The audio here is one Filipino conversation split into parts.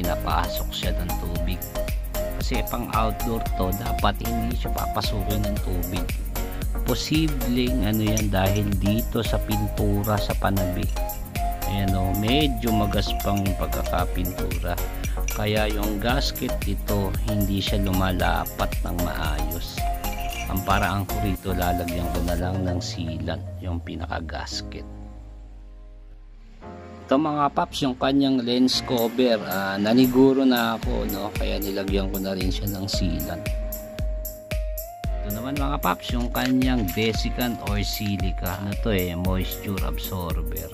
pinapasok siya ng tubig. Kasi pang outdoor to, dapat hindi siya papasukin ng tubig. Posibleng ano yan dahil dito sa pintura sa panabi. Ayan o, medyo magaspang yung pagkakapintura. Kaya yung gasket ito hindi siya lumalapat ng maayos. Ang paraan ko rito, lalagyan ko na lang ng sealant yung pinaka gasket. Ito mga paps, yung kanyang lens cover, naniguro na ako, no? Kaya nilagyan ko na rin siya ng sealant. Ito naman mga paps, yung kanyang desiccant or silica, ano to moisture absorber.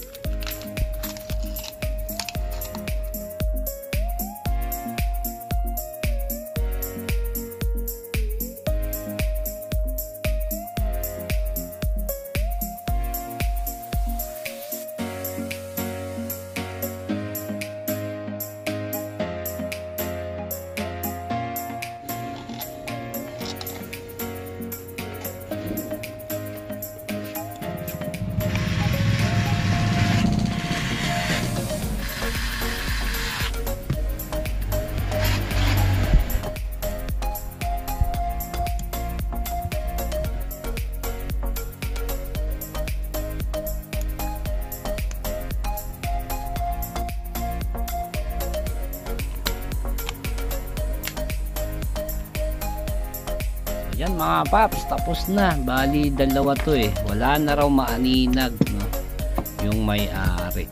Yan mga paps, tapos na. Bali dalawa to wala na raw maaninag, no? Yung may-ari.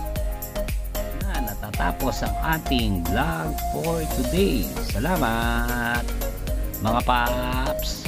Natatapos ang ating vlog for today. Salamat mga paps.